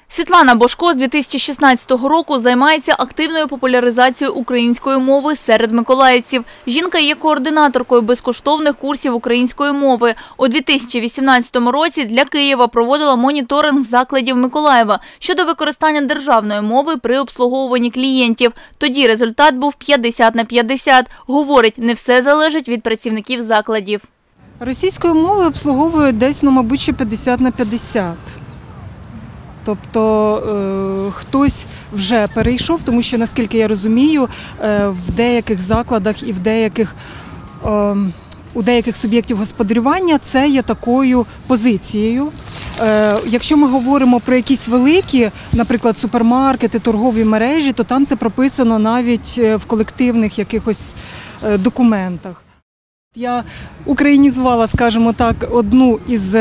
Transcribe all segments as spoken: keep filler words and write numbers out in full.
Світлана Божко з дві тисячі шістнадцятого року займається активною популяризацією української мови серед миколаївців. Жінка є координаторкою безкоштовних курсів української мови. У дві тисячі вісімнадцятому році для Києва проводила моніторинг закладів Миколаєва щодо використання державної мови при обслуговуванні клієнтів. Тоді результат був п'ятдесят на п'ятдесят. Говорить, не все залежить від працівників закладів. Російською мовою обслуговують десь, ну, мабуть, ще п'ятдесят на п'ятдесят. Тобто е, хтось вже перейшов, тому що, наскільки я розумію, е, в деяких закладах і в деяких, е, у деяких суб'єктів господарювання це є такою позицією. Е, якщо ми говоримо про якісь великі, наприклад, супермаркети, торгові мережі, то там це прописано навіть в колективних якихось е, документах. Я українізувала, скажімо так, одну із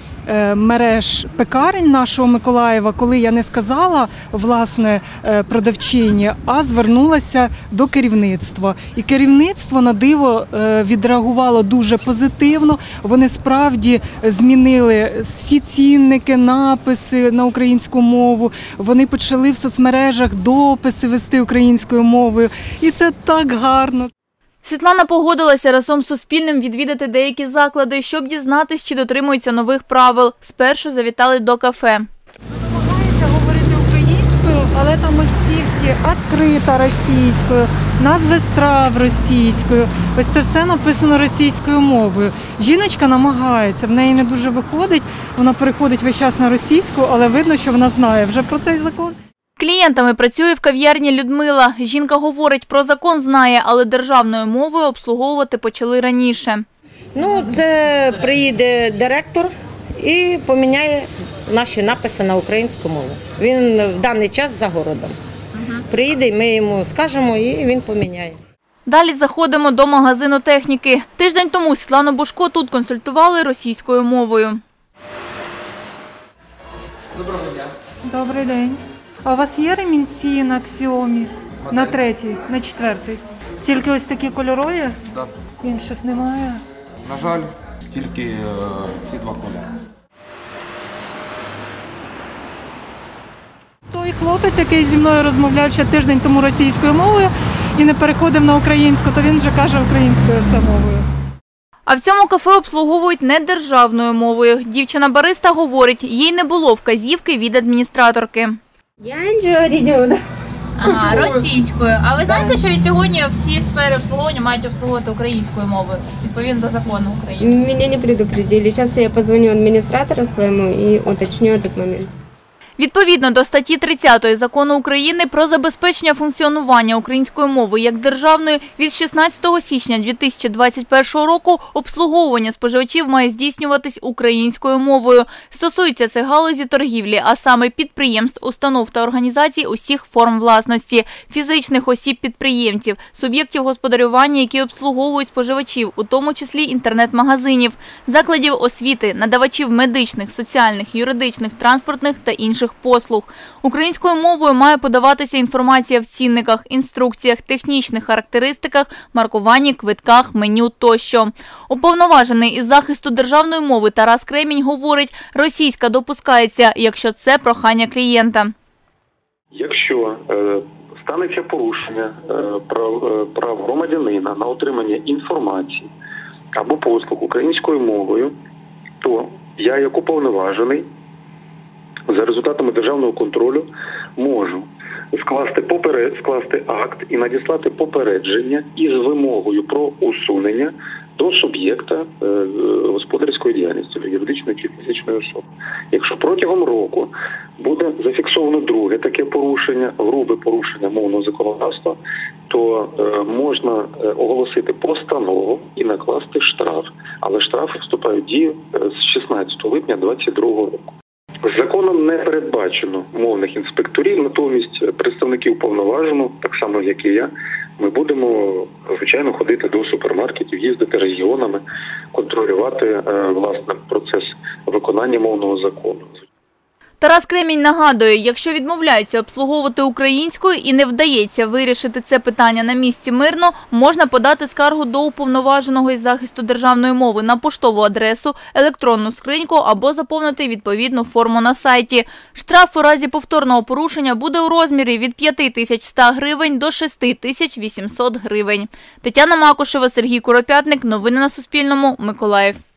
мереж пекарень нашого Миколаєва, коли я не сказала, власне, продавчині, а звернулася до керівництва. І керівництво на диво відреагувало дуже позитивно. Вони справді змінили всі цінники, написи на українську мову. Вони почали в соцмережах дописи вести українською мовою. І це так гарно. Світлана погодилася разом з Суспільним відвідати деякі заклади, щоб дізнатись, чи дотримуються нових правил. Спершу завітали до кафе. Намагаються говорити українською, але там ось ці всі «відкрита» російською, назви страв російською. Ось це все написано російською мовою. Жіночка намагається, в неї не дуже виходить, вона переходить весь час на російську, але видно, що вона знає вже про цей закон. Клієнтами працює в кав'ярні Людмила. Жінка говорить, про закон знає, але державною мовою обслуговувати почали раніше. Ну, це приїде директор і поміняє наші написи на українську мову. Він в даний час за городом. Приїде, і ми йому скажемо, і він поміняє. Далі заходимо до магазину техніки. Тиждень тому Світлану Божко тут консультували російською мовою. Доброго дня. Добрий день. А у вас є ремінці на Xiaomi? На третій, на четвертий? Тільки ось такі кольорові? Так. Інших немає? На жаль, тільки е, ці два кольори. Той хлопець, який зі мною розмовляв ще тиждень тому російською мовою і не переходив на українську, то він вже каже українською все мовою. А в цьому кафе обслуговують не державною мовою. Дівчина-бариста говорить, їй не було вказівки від адміністраторки. Я нічого говорити не буду. Ага, російською. А ви знаєте, що і сьогодні всі сфери обслуговування мають обслуговувати українською мовою, відповідно до закону України? Мене не предупредили. Зараз я позвоню адміністратору своєму і уточню цей момент. Відповідно до статті тридцятої Закону України про забезпечення функціонування української мови як державної, від шістнадцятого січня дві тисячі двадцять першого року обслуговування споживачів має здійснюватись українською мовою. Стосується це галузі торгівлі, а саме підприємств, установ та організацій усіх форм власності, фізичних осіб-підприємців, суб'єктів господарювання, які обслуговують споживачів, у тому числі інтернет-магазинів, закладів освіти, надавачів медичних, соціальних, юридичних, транспортних та інших послуг. Українською мовою має подаватися інформація в цінниках, інструкціях, технічних характеристиках, маркуванні, квитках, меню тощо. Уповноважений із захисту державної мови Тарас Кремінь говорить, російська допускається, якщо це прохання клієнта. Якщо е, станеться порушення е, прав, е, прав громадянина на отримання інформації або послуг українською мовою, то я, як уповноважений, за результатами державного контролю можу скласти, поперед, скласти акт і надіслати попередження із вимогою про усунення до суб'єкта е, господарської діяльності, юридичної чи фізичної особи. Якщо протягом року буде зафіксовано друге таке порушення, грубе порушення мовного законодавства, то е, можна оголосити постанову і накласти штраф. Але штрафи вступають в дію з шістнадцятого липня двадцять другого року. Законом не передбачено мовних інспекторів, натомість представників уповноваженого, так само як і я, ми будемо, звичайно, ходити до супермаркетів, їздити регіонами, контролювати, власне, процес виконання мовного закону. Тарас Кремінь нагадує, якщо відмовляються обслуговувати українською і не вдається вирішити це питання на місці мирно, можна подати скаргу до уповноваженого із захисту державної мови на поштову адресу, електронну скриньку або заповнити відповідну форму на сайті. Штраф у разі повторного порушення буде у розмірі від п'яти тисяч ста гривень до шести тисяч вісімсот гривень. Тетяна Макушева, Сергій Куропятник. Новини на Суспільному. Миколаїв.